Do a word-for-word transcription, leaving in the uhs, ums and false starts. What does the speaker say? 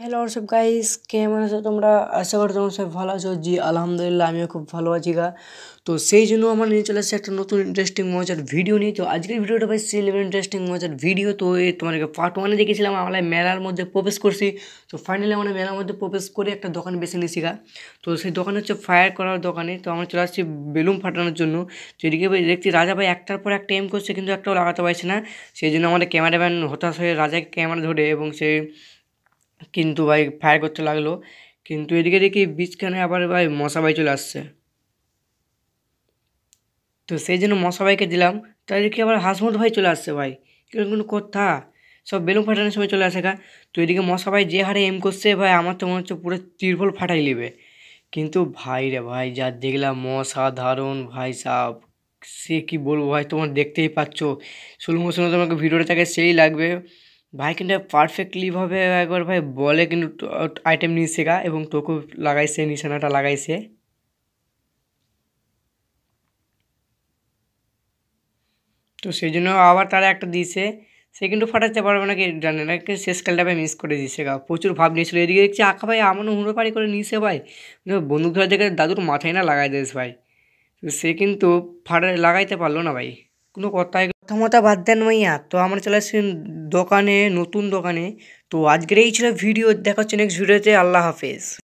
Hello WhatsApp guys, কেমন আছো তোমরা? আশা করি তোমরা সবাই ভালো আছো। জি আলহামদুলিল্লাহ, আমিও খুব ভালো আছি গা। তো সেই জন্য আমার নিয়ে চলে এসেছে একটা নতুন ইন্টারেস্টিং মজার ভিডিও নিয়ে। তো আজকের ভিডিওটা ভাই সেই লেভেল ইন্টারেস্টিং মজার ভিডিও। তো এই তোমাদেরকে পার্ট ওয়ানে দেখেছিলাম আমরা মেলার মধ্যে প্রবেশ করছি। তো ফাইনালি আমরা মেলার মধ্যে প্রবেশ করে একটা দোকান বেছে নিয়েছি গা। তো সেই দোকান হচ্ছে ফায়ার করার দোকানে। তো আমরা চলে আসছি বেলুন ফাটানোর জন্য। তো এদিকে ভাই দেখছি রাজা ভাই একটার পর একটা এম করছে, কিন্তু একটাও লাগাতে পারছে না। সেই জন্য আমাদের ক্যামেরাম্যান হতাশ হয়ে রাজাকে ক্যামেরা ধরে এবং সে কিন্তু ভাই ফায়ার করতে লাগলো। কিন্তু এদিকে দেখি বীজখানে আবার ভাই মশাবাই চলে আসছে। তো সেই জন্য মশাবাইকে দিলাম। তাই দেখি আবার হাসমত ভাই চলে আসছে ভাই। কিরকম কোনো কথা, সব বেলুন ফাটানোর সময় চলে আসে গা। তো এদিকে মশাবাই যে হারে এম করছে ভাই, আমার তো মনে হচ্ছে পুরো তিরপল ফাটাই নেবে। কিন্তু ভাই রে ভাই, যা দেখলাম অসাধারণ ভাই সাহ। সে কি বলবো ভাই, তোমার দেখতেই পাচ্ছ। স্লো মোশনে তোমাকে ভিডিওটা থাকে সেই লাগবে ভাই। কিন্তু পারফেক্টলিভাবে একবার ভাই বলে কিন্তু আইটেম নিয়ে শেখা এবং তোকেও লাগাইছে, নিশানাটা লাগাইছে। তো সেই জন্য আবার তারা একটা দিয়েছে। সে কিন্তু ফাটাতে পারবে না, কি জানে না, কিন্তু শেষকালটা ভাই মিস করে দিয়েছে গা। প্রচুর ভাব নিয়েছিল। এদিকে দেখছি আঁকা ভাই আমারও হুড়ো পাড়ি করে নিয়েছে ভাই। বন্দুক ধরে দেখে দাদুর মাথায় না লাগাই দিয়েছে ভাই। তো সে কিন্তু ফাটা লাগাইতে পারলো না ভাই। কোনো কথাই কথা মতো বাদ দেন ভাইয়া। তো আমরা চলে আসছি দোকানে, নতুন দোকানে। তো আজকের এই ছিল ভিডিও, দেখা হচ্ছে নেক্সট ভিডিওতে। আল্লাহ হাফেজ।